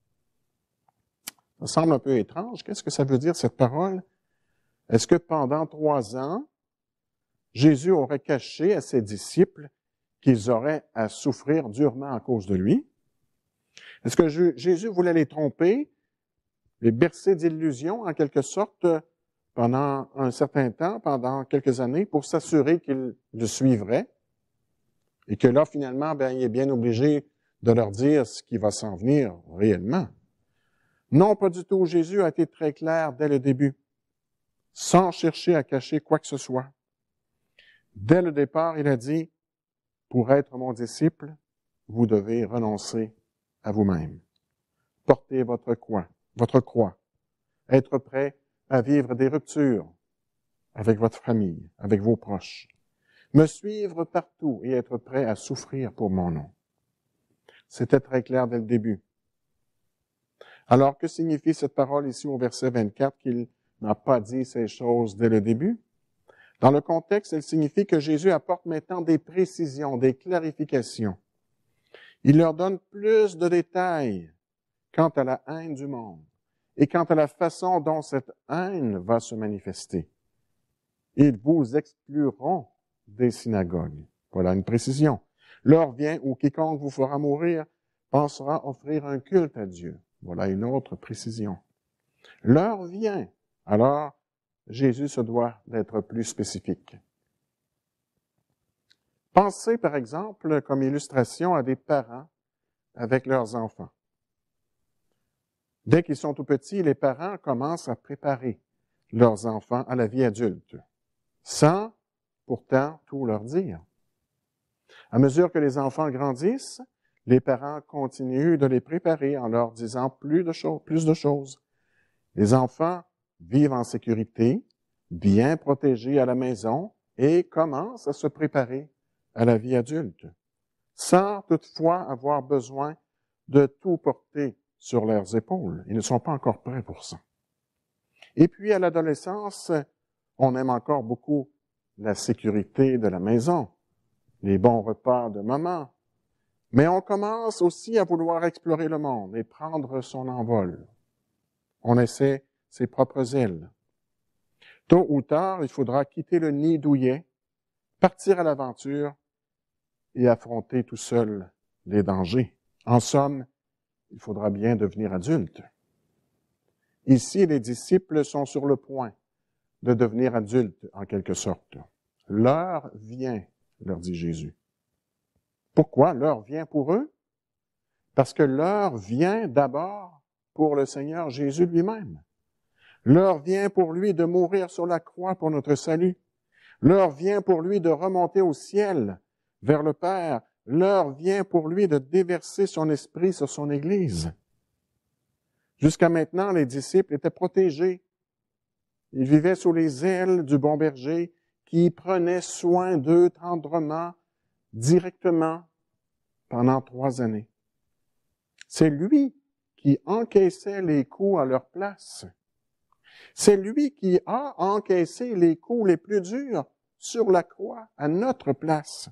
Ça semble un peu étrange. Qu'est-ce que ça veut dire, cette parole? Est-ce que pendant 3 ans, Jésus aurait caché à ses disciples qu'ils auraient à souffrir durement à cause de lui? Est-ce que Jésus voulait les tromper, les bercer d'illusions en quelque sorte pendant un certain temps, pendant quelques années, pour s'assurer qu'ils le suivraient? Et que là, finalement, il est bien obligé de leur dire ce qui va s'en venir réellement. Non, pas du tout. Jésus a été très clair dès le début, sans chercher à cacher quoi que ce soit. Dès le départ, il a dit, « Pour être mon disciple, vous devez renoncer à vous-même. Porter votre croix, être prêt à vivre des ruptures avec votre famille, avec vos proches. Me suivre partout et être prêt à souffrir pour mon nom. » C'était très clair dès le début. Alors, que signifie cette parole ici au verset 24 qu'il n'a pas dit ces choses dès le début? Dans le contexte, elle signifie que Jésus apporte maintenant des précisions, des clarifications. Il leur donne plus de détails quant à la haine du monde et quant à la façon dont cette haine va se manifester. Ils vous excluront des synagogues. Voilà une précision. L'heure vient où quiconque vous fera mourir pensera offrir un culte à Dieu. Voilà une autre précision. L'heure vient. Alors, Jésus se doit d'être plus spécifique. Pensez, par exemple, comme illustration à des parents avec leurs enfants. Dès qu'ils sont tout petits, les parents commencent à préparer leurs enfants à la vie adulte, sans pourtant tout leur dire. À mesure que les enfants grandissent, les parents continuent de les préparer en leur disant plus de choses. Les enfants vivent en sécurité, bien protégés à la maison et commencent à se préparer à la vie adulte, sans toutefois avoir besoin de tout porter sur leurs épaules. Ils ne sont pas encore prêts pour ça. Et puis à l'adolescence, on aime encore beaucoup la sécurité de la maison, les bons repas de maman, mais on commence aussi à vouloir explorer le monde et prendre son envol. On essaie ses propres ailes. Tôt ou tard, il faudra quitter le nid douillet, partir à l'aventure et affronter tout seul les dangers. En somme, il faudra bien devenir adulte. Ici, les disciples sont sur le point de devenir adultes, en quelque sorte. L'heure vient, leur dit Jésus. Pourquoi l'heure vient pour eux? Parce que l'heure vient d'abord pour le Seigneur Jésus lui-même. L'heure vient pour lui de mourir sur la croix pour notre salut. L'heure vient pour lui de remonter au ciel vers le Père. L'heure vient pour lui de déverser son esprit sur son Église. Jusqu'à maintenant, les disciples étaient protégés. Ils vivaient sous les ailes du bon berger qui prenait soin d'eux tendrement, directement, pendant 3 années. C'est lui qui encaissait les coups à leur place. C'est lui qui a encaissé les coups les plus durs sur la croix à notre place.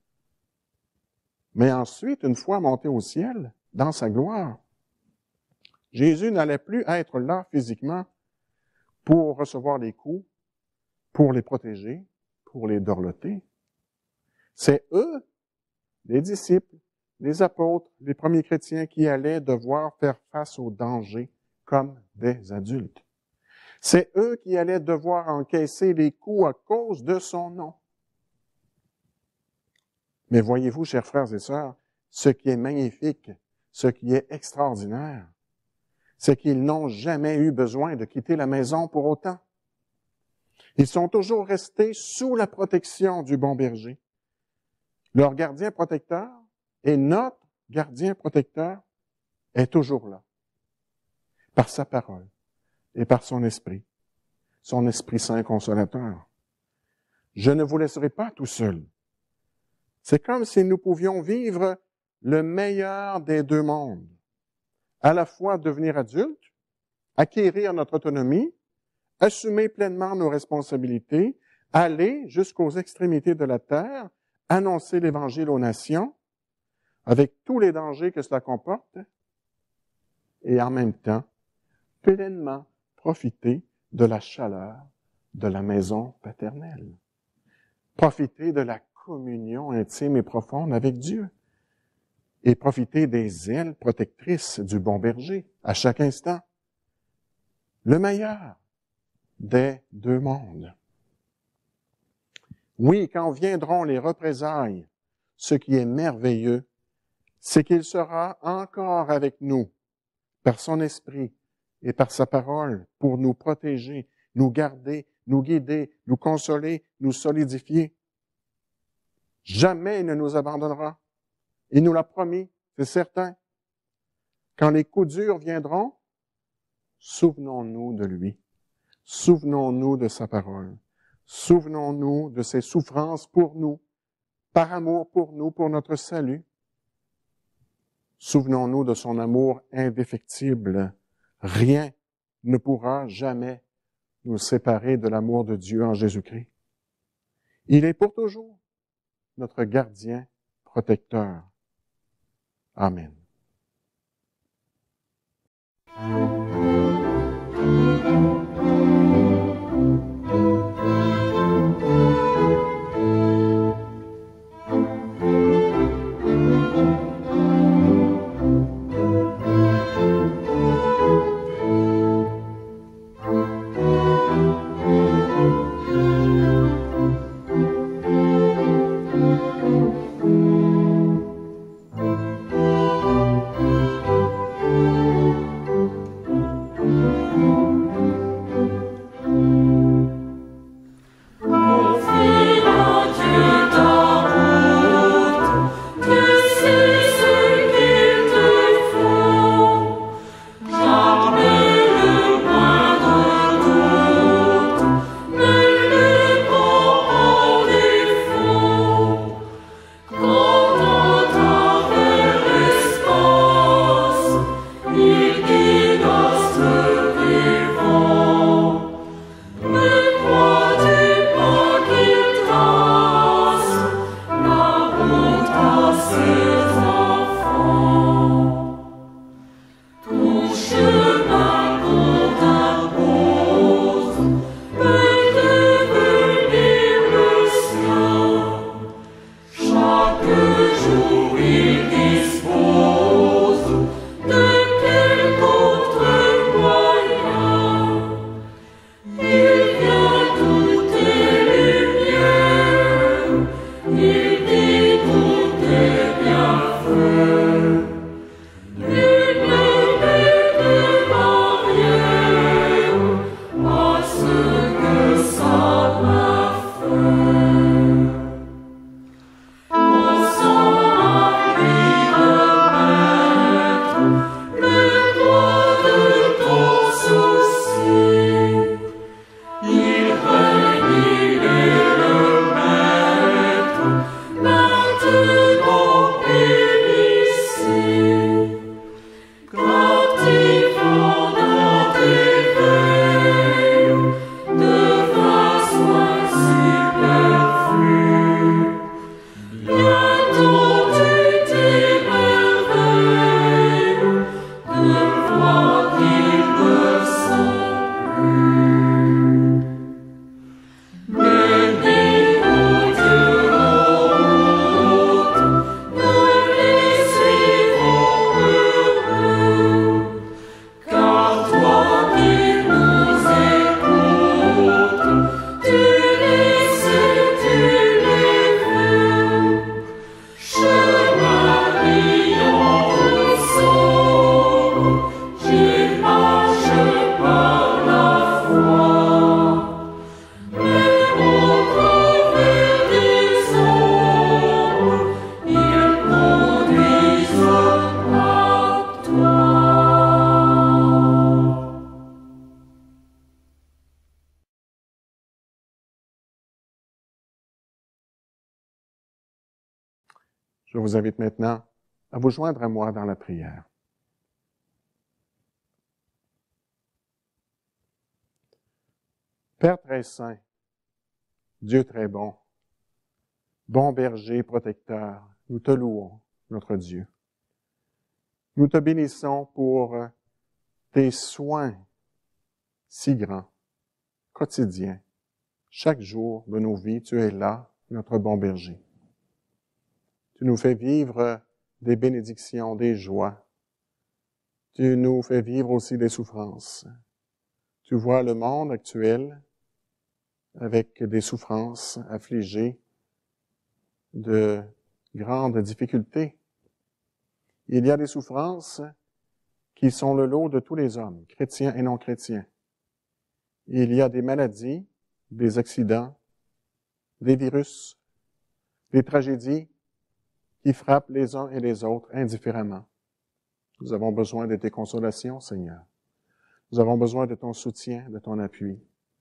Mais ensuite, une fois monté au ciel, dans sa gloire, Jésus n'allait plus être là physiquement pour recevoir les coups, pour les protéger, pour les dorloter. C'est eux, les disciples, les apôtres, les premiers chrétiens qui allaient devoir faire face aux dangers comme des adultes. C'est eux qui allaient devoir encaisser les coups à cause de son nom. Mais voyez-vous, chers frères et sœurs, ce qui est magnifique, ce qui est extraordinaire, c'est qu'ils n'ont jamais eu besoin de quitter la maison pour autant. Ils sont toujours restés sous la protection du bon berger. Leur gardien protecteur et notre gardien protecteur est toujours là, par sa parole et par son Esprit Saint consolateur. Je ne vous laisserai pas tout seul. C'est comme si nous pouvions vivre le meilleur des deux mondes. À la fois devenir adultes, acquérir notre autonomie, assumer pleinement nos responsabilités, aller jusqu'aux extrémités de la terre, annoncer l'Évangile aux nations, avec tous les dangers que cela comporte, et en même temps, pleinement profiter de la chaleur de la maison paternelle. Profiter de la communion intime et profonde avec Dieu. Et profiter des ailes protectrices du bon berger à chaque instant. Le meilleur des deux mondes. Oui, quand viendront les représailles, ce qui est merveilleux, c'est qu'il sera encore avec nous, par son esprit et par sa parole, pour nous protéger, nous garder, nous guider, nous consoler, nous solidifier. Jamais il ne nous abandonnera. Il nous l'a promis, c'est certain. Quand les coups durs viendront, souvenons-nous de lui. Souvenons-nous de sa parole. Souvenons-nous de ses souffrances pour nous, par amour pour nous, pour notre salut. Souvenons-nous de son amour indéfectible. Rien ne pourra jamais nous séparer de l'amour de Dieu en Jésus-Christ. Il est pour toujours notre gardien protecteur. Amen. Il dit tout est bien. Je vous invite maintenant à vous joindre à moi dans la prière. Père très saint, Dieu très bon, bon berger protecteur, nous te louons, notre Dieu. Nous te bénissons pour tes soins si grands, quotidiens. Chaque jour de nos vies, tu es là, notre bon berger. Tu nous fais vivre des bénédictions, des joies. Tu nous fais vivre aussi des souffrances. Tu vois le monde actuel avec des souffrances affligées, de grandes difficultés. Il y a des souffrances qui sont le lot de tous les hommes, chrétiens et non chrétiens. Il y a des maladies, des accidents, des virus, des tragédies qui frappent les uns et les autres indifféremment. Nous avons besoin de tes consolations, Seigneur. Nous avons besoin de ton soutien, de ton appui.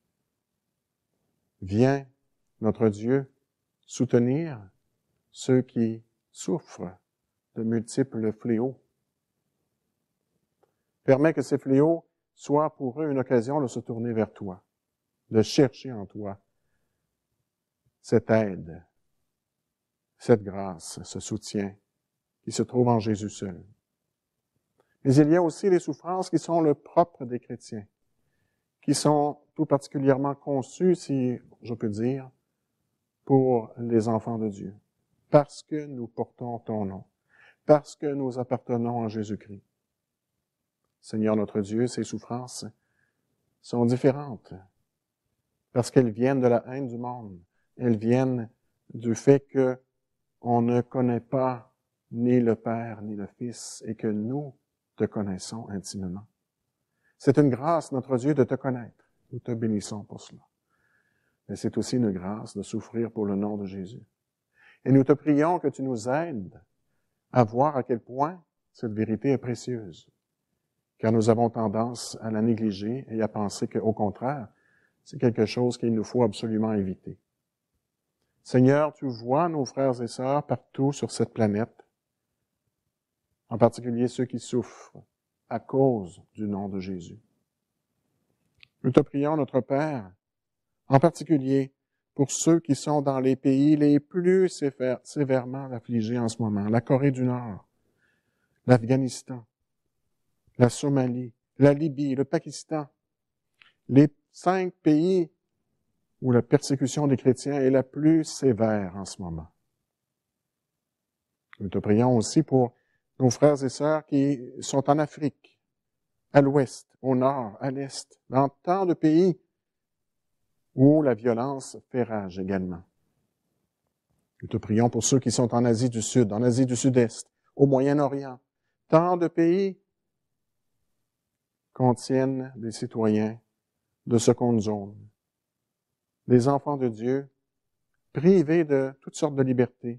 Viens, notre Dieu, soutenir ceux qui souffrent de multiples fléaux. Permets que ces fléaux soient pour eux une occasion de se tourner vers toi, de chercher en toi cette aide, cette grâce, ce soutien qui se trouve en Jésus seul. Mais il y a aussi les souffrances qui sont le propre des chrétiens, qui sont tout particulièrement conçues, si je peux dire, pour les enfants de Dieu, parce que nous portons ton nom, parce que nous appartenons à Jésus-Christ. Seigneur notre Dieu, ces souffrances sont différentes, parce qu'elles viennent de la haine du monde, elles viennent du fait que on ne connaît pas ni le Père ni le Fils, et que nous te connaissons intimement. C'est une grâce, notre Dieu, de te connaître. Nous te bénissons pour cela. Mais c'est aussi une grâce de souffrir pour le nom de Jésus. Et nous te prions que tu nous aides à voir à quel point cette vérité est précieuse. Car nous avons tendance à la négliger et à penser qu'au contraire, c'est quelque chose qu'il nous faut absolument éviter. Seigneur, tu vois nos frères et sœurs partout sur cette planète, en particulier ceux qui souffrent à cause du nom de Jésus. Nous te prions, notre Père, en particulier pour ceux qui sont dans les pays les plus sévèrement affligés en ce moment, la Corée du Nord, l'Afghanistan, la Somalie, la Libye, le Pakistan, les 5 pays où la persécution des chrétiens est la plus sévère en ce moment. Nous te prions aussi pour nos frères et sœurs qui sont en Afrique, à l'ouest, au nord, à l'est, dans tant de pays où la violence fait rage également. Nous te prions pour ceux qui sont en Asie du Sud, en Asie du Sud-Est, au Moyen-Orient. Tant de pays contiennent des citoyens de seconde zone, des enfants de Dieu privés de toutes sortes de libertés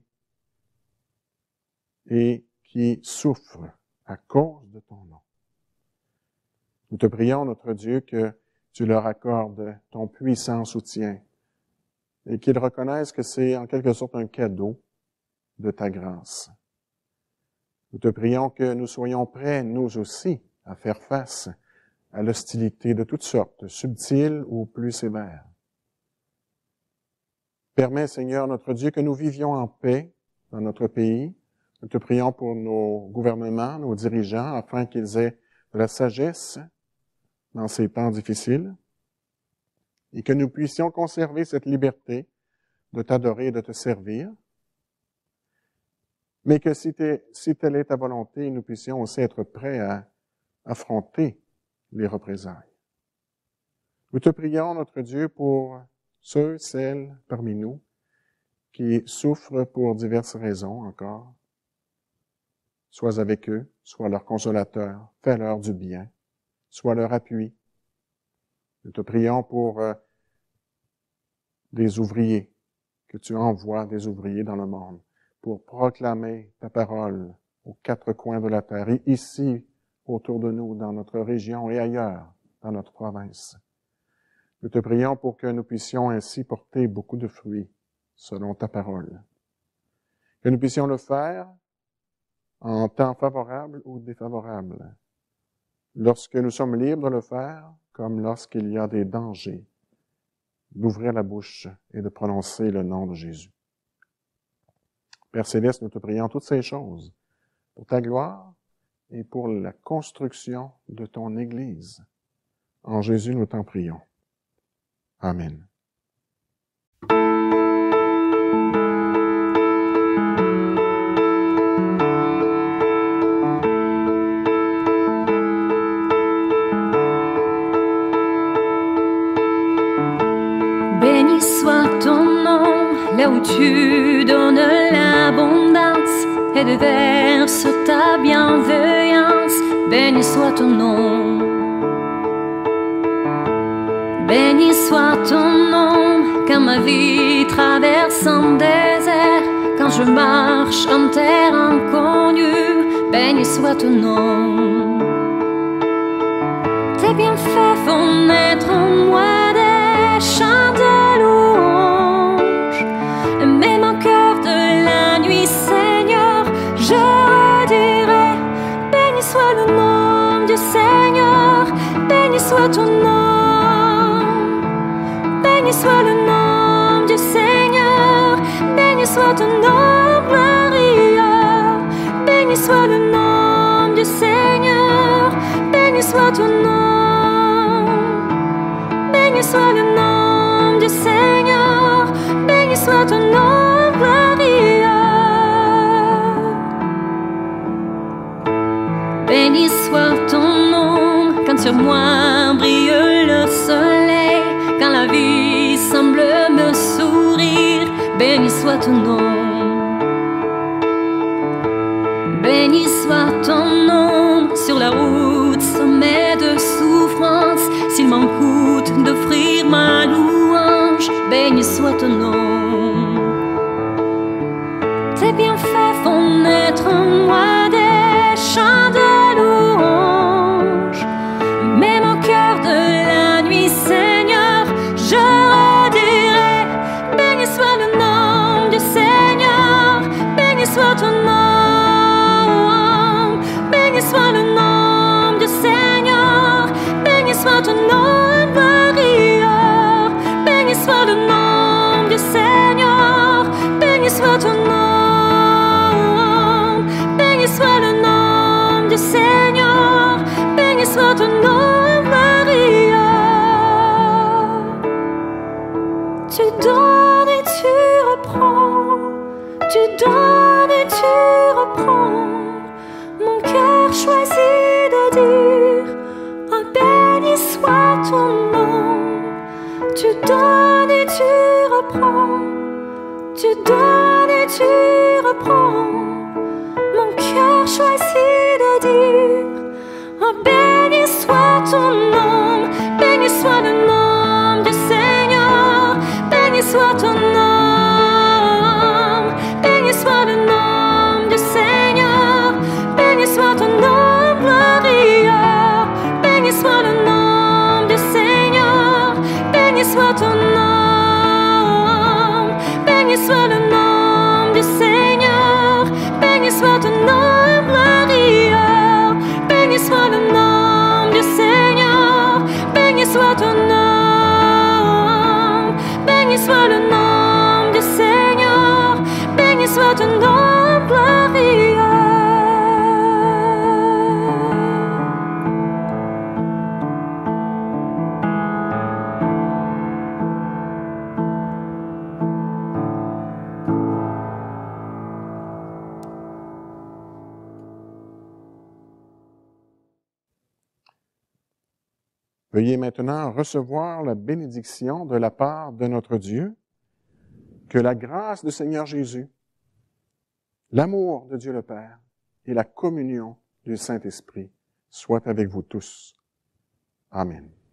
et qui souffrent à cause de ton nom. Nous te prions, notre Dieu, que tu leur accordes ton puissant soutien et qu'ils reconnaissent que c'est en quelque sorte un cadeau de ta grâce. Nous te prions que nous soyons prêts, nous aussi, à faire face à l'hostilité de toutes sortes, subtiles ou plus sévères. Permets, Seigneur, notre Dieu, que nous vivions en paix dans notre pays. Nous te prions pour nos gouvernements, nos dirigeants, afin qu'ils aient de la sagesse dans ces temps difficiles et que nous puissions conserver cette liberté de t'adorer et de te servir, mais que si telle est ta volonté, nous puissions aussi être prêts à affronter les représailles. Nous te prions, notre Dieu, pour ceux, celles parmi nous qui souffrent pour diverses raisons encore. Sois avec eux, sois leur consolateur, fais-leur du bien, sois leur appui. Nous te prions pour des ouvriers, que tu envoies des ouvriers dans le monde pour proclamer ta parole aux 4 coins de la terre, et ici, autour de nous, dans notre région et ailleurs, dans notre province. Nous te prions pour que nous puissions ainsi porter beaucoup de fruits selon ta parole. Que nous puissions le faire en temps favorable ou défavorable, lorsque nous sommes libres de le faire, comme lorsqu'il y a des dangers, d'ouvrir la bouche et de prononcer le nom de Jésus. Père Céleste, nous te prions toutes ces choses pour ta gloire et pour la construction de ton Église. En Jésus, nous t'en prions. Amen. Béni soit ton nom, là où tu donnes l'abondance et déverses ta bienveillance. Béni soit ton nom. Béni soit ton nom, quand ma vie traverse un désert, quand je marche en terre inconnue. Béni soit ton nom. Tes bienfaits font naître en moi des chants de louange. Même au cœur de la nuit, Seigneur, je redirai. Béni soit le nom du Seigneur, béni soit ton nom. Béni soit le nom du Seigneur, béni soit ton nom glorieux. Béni soit le nom du Seigneur, béni soit ton nom. Béni soit le nom du Seigneur, béni soit ton nom glorieux. Béni soit ton nom, quand sur moi brille le soleil, quand la vie semble me sourire. Béni soit ton nom. Béni soit ton nom, sur la route semée de souffrance, s'il m'en coûte d'offrir ma louange. Béni soit ton nom. Tes bienfaits font naître en moi des chants de louange. Même au cœur de la nuit, Seigneur, je redirai. Béni soit le nom du Seigneur, béni soit ton nom. Béni soit le nom du Seigneur, béni soit ton nom glorieux. Béni soit le nom du Seigneur, béni soit ton nom. Béni soit le nom du Seigneur, béni soit ton nom glorieux. Tu donnes et tu reprends, tu donnes et tu reprends. Mon cœur choisit de dire, oh, béni soit ton nom. Tu donnes et tu reprends, tu donnes et tu reprends. Mon cœur choisit de dire, oh, béni soit ton nom. Béni soit le nom du Seigneur, béni soit ton nom. Béni soit le nom du Seigneur, béni soit ton nom glorieux. Béni soit le nom du Seigneur, béni soit ton nom. Béni soit le nom du Seigneur, béni soit ton nom glorieux. Béni soit le nom du Seigneur, béni soit ton nom. Béni soit le nom du Seigneur, béni soit ton nom glorieux. Veuillez maintenant recevoir la bénédiction de la part de notre Dieu. Que la grâce du Seigneur Jésus, l'amour de Dieu le Père et la communion du Saint-Esprit soient avec vous tous. Amen.